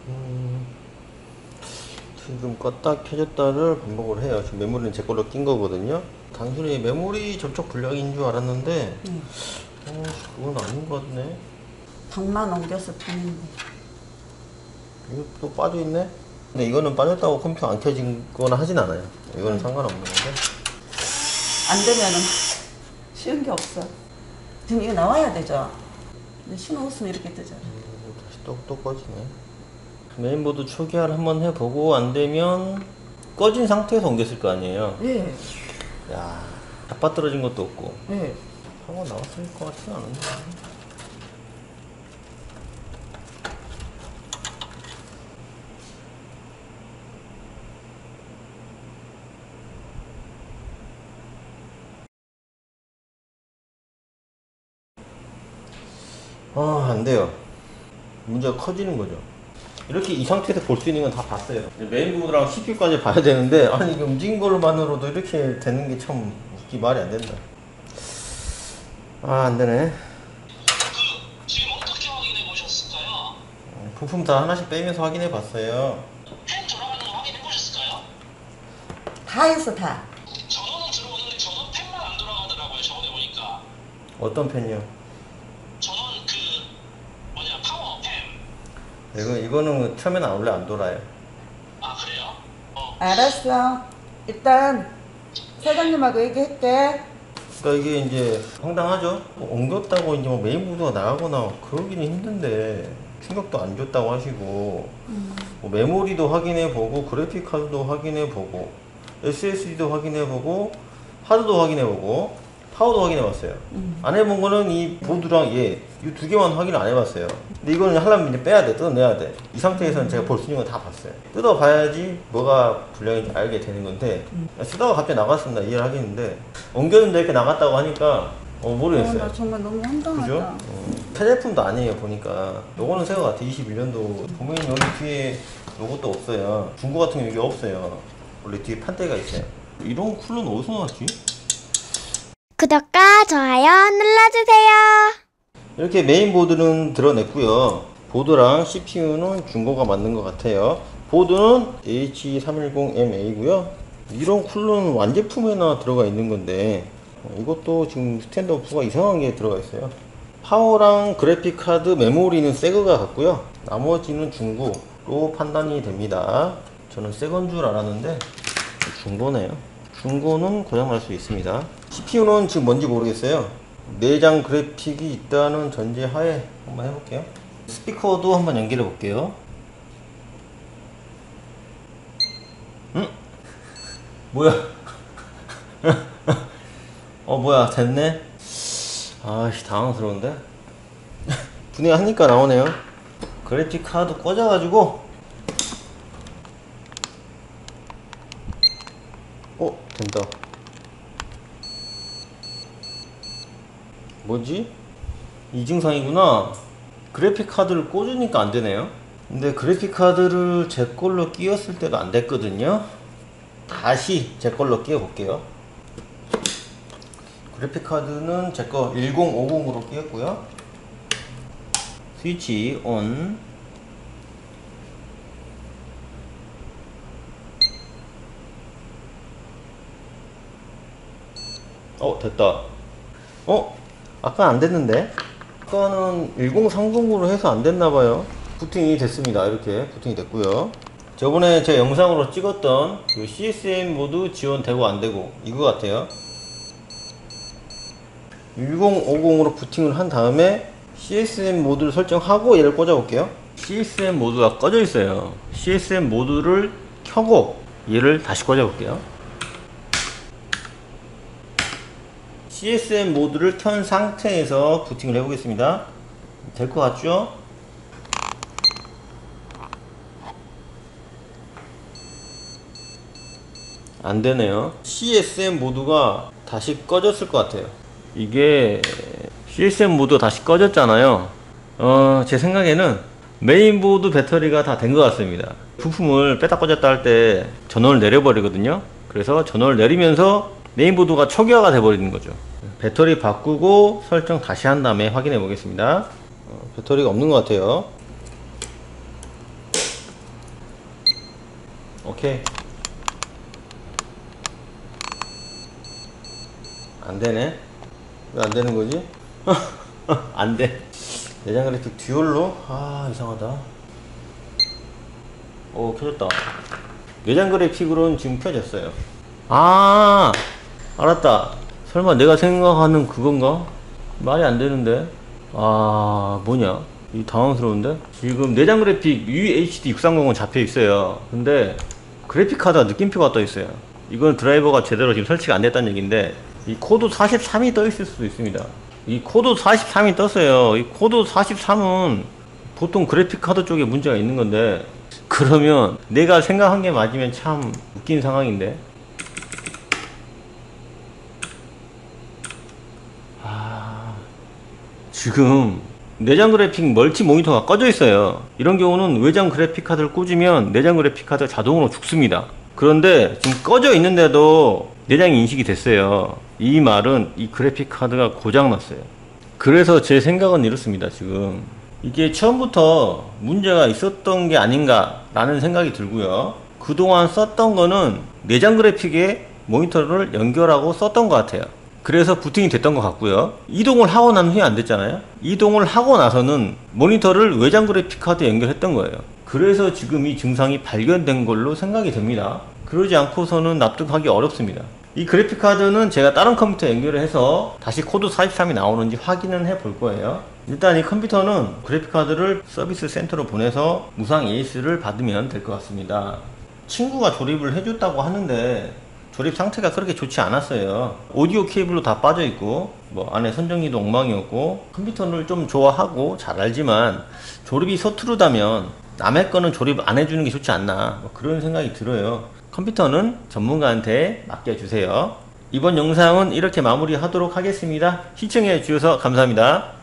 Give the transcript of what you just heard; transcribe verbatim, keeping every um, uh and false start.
음, 지금 껐다 켜졌다를 반복을 해요. 지금 메모리는 제 걸로 낀 거거든요. 단순히 메모리 접촉 불량인 줄 알았는데 네. 어, 그건 아닌 것 같네. 방만 옮겼을 뿐인데. 이거 또 빠져있네? 근데 이거는 빠졌다고 컴퓨터 안 켜진 거나 하진 않아요. 이거는 상관없는 건데. 안 되면은 쉬운 게 없어. 지금 이거 나와야 되죠? 근데 신호 없으면 이렇게 뜨죠. 음, 다시 또, 또 꺼지네. 메인보드 초기화를 한번 해보고 안 되면 꺼진 상태에서 옮겼을 거 아니에요. 예. 야, 잡아떨어진 것도 없고. 예. 사고 나왔을 것 같지는 않은데. 아, 안 돼요. 문제가 커지는 거죠. 이렇게 이 상태에서 볼 수 있는 건 다 봤어요. 메인보드랑 씨피유까지 봐야 되는데, 아니, 이게 움직인 것만으로도 이렇게 되는 게 참 웃기 말이 안 된다. 아, 안 되네. 그 지금 어떻게 확인해 보셨을까요? 부품 다 하나씩 빼면서 확인해 봤어요. 펜 돌아가는 거 확인해 보셨을까요? 다 했어, 다. 전원은 들어오는데 전원 펜만 안 돌아가더라고요. 저번에 보니까 어떤 펜이요? 전원 그 뭐냐 파워 펜. 이거, 이거는 처음에는 원래 안 돌아요. 아 그래요? 어. 알았어. 일단 사장님하고 얘기했대. 그러니까 이게 이제 황당하죠? 뭐 옮겼다고 이제 뭐 메인보드가 나가거나 그러기는 힘든데 충격도 안 줬다고 하시고 음. 뭐 메모리도 확인해보고 그래픽카드도 확인해보고 에스에스디도 확인해보고 하드도 확인해보고 파워도 확인해봤어요. 음. 안 해본 거는 이 보드랑 얘 이 두 개만 확인을 안 해봤어요. 근데 이거는 하려면 이제 빼야 돼, 뜯어내야 돼. 이 상태에서는 제가 볼 수 있는 건 다 봤어요. 뜯어봐야지 뭐가 불량인지 알게 되는 건데 음. 쓰다가 갑자기 나갔습니다. 이해를 하겠는데 옮겼는데 이렇게 나갔다고 하니까 어 어, 모르겠어요. 나 정말 너무 황당하다. 그죠? 어, 새 제품도 아니에요 보니까. 요거는 새 거 같아. 이십일 년도 보면 여기 뒤에 요것도 없어요. 중고 같은 게 여기 없어요. 원래 뒤에 판때기가 있어요. 이런 쿨러는 어디서 나왔지? 구독과 좋아요 눌러주세요. 이렇게 메인보드는 드러냈고요. 보드랑 씨피유는 중고가 맞는 것 같아요. 보드는 에이치 삼백십 엠 에이고요. 이런 쿨러는 완제품에나 들어가 있는 건데 어, 이것도 지금 스탠드오프가 이상한 게 들어가 있어요. 파워랑 그래픽카드, 메모리는 새거가 같고요. 나머지는 중고로 판단이 됩니다. 저는 새건 줄 알았는데 중고네요. 중고는 고장날 수 있습니다. 씨피유는 지금 뭔지 모르겠어요. 내장 그래픽이 있다는 전제하에 한번 해볼게요. 스피커도 한번 연결해 볼게요. 응? 뭐야? 어 뭐야 됐네. 아씨 당황스러운데. 분해하니까 나오네요. 그래픽 카드 꽂아가지고 어 된다. 뭐지? 이 증상이구나. 그래픽 카드를 꽂으니까 안 되네요. 근데 그래픽 카드를 제 걸로 끼웠을 때도 안 됐거든요. 다시 제 걸로 끼워 볼게요. 그래픽 카드는 제 거 천오십으로 끼웠고요. 스위치 온. 어 됐다. 어? 아까 안 됐는데? 아까는 천삼십으로 해서 안 됐나봐요. 부팅이 됐습니다. 이렇게 부팅이 됐고요. 저번에 제 영상으로 찍었던 그 씨에스엠 모드 지원되고 안되고 이거 같아요. 천오십으로 부팅을 한 다음에 씨에스엠 모드를 설정하고 얘를 꽂아 볼게요. 씨에스엠 모드가 꺼져 있어요. 씨에스엠 모드를 켜고 얘를 다시 꽂아 볼게요. 씨에스엠 모드를 켠 상태에서 부팅을 해보겠습니다. 될 것 같죠? 안 되네요. 씨에스엠 모드가 다시 꺼졌을 것 같아요. 이게 씨에스엠 모드가 다시 꺼졌잖아요. 어, 제 생각에는 메인보드 배터리가 다 된 것 같습니다. 부품을 뺐다 꽂았다 할 때 전원을 내려버리거든요. 그래서 전원을 내리면서 메인보드가 초기화가 돼버리는 거죠. 배터리 바꾸고 설정 다시 한 다음에 확인해 보겠습니다. 어, 배터리가 없는 것 같아요. 오케이. 안되네. 왜 안되는거지? 안돼. 내장 그래픽 듀얼로? 아 이상하다. 오 켜졌다. 내장 그래픽으로는 지금 켜졌어요. 아 알았다. 설마 내가 생각하는 그건가? 말이 안되는데. 아 뭐냐 이 당황스러운데. 지금 내장 그래픽 유에이치디 육백삼십은 잡혀있어요. 근데 그래픽카드가 느낌표가 떠있어요. 이건 드라이버가 제대로 지금 설치가 안됐다는 얘기인데, 이 코드 사십삼이 떠있을 수도 있습니다. 이 코드 사십삼이 떴어요. 이 코드 사십삼은 보통 그래픽카드 쪽에 문제가 있는 건데, 그러면 내가 생각한 게 맞으면 참 웃긴 상황인데. 아, 지금 내장 그래픽 멀티 모니터가 꺼져 있어요. 이런 경우는 외장 그래픽 카드를 꽂으면 내장 그래픽 카드가 자동으로 죽습니다. 그런데 지금 꺼져 있는데도 내장이 인식이 됐어요. 이 말은 이 그래픽 카드가 고장 났어요. 그래서 제 생각은 이렇습니다. 지금 이게 처음부터 문제가 있었던 게 아닌가 라는 생각이 들고요. 그동안 썼던 거는 내장 그래픽에 모니터를 연결하고 썼던 것 같아요. 그래서 부팅이 됐던 것 같고요. 이동을 하고 난 후에 안 됐잖아요. 이동을 하고 나서는 모니터를 외장 그래픽 카드에 연결했던 거예요. 그래서 지금 이 증상이 발견된 걸로 생각이 됩니다. 그러지 않고서는 납득하기 어렵습니다. 이 그래픽 카드는 제가 다른 컴퓨터에 연결을 해서 다시 코드 사십삼이 나오는지 확인은 해 볼 거예요. 일단 이 컴퓨터는 그래픽 카드를 서비스 센터로 보내서 무상 에이에스를 받으면 될 것 같습니다. 친구가 조립을 해줬다고 하는데 조립 상태가 그렇게 좋지 않았어요. 오디오 케이블로 다 빠져 있고, 뭐 안에 선정리도 엉망이었고, 컴퓨터를 좀 좋아하고 잘 알지만 조립이 서투르다면 남의 거는 조립 안 해주는 게 좋지 않나, 뭐 그런 생각이 들어요. 컴퓨터는 전문가한테 맡겨주세요. 이번 영상은 이렇게 마무리하도록 하겠습니다. 시청해 주셔서 감사합니다.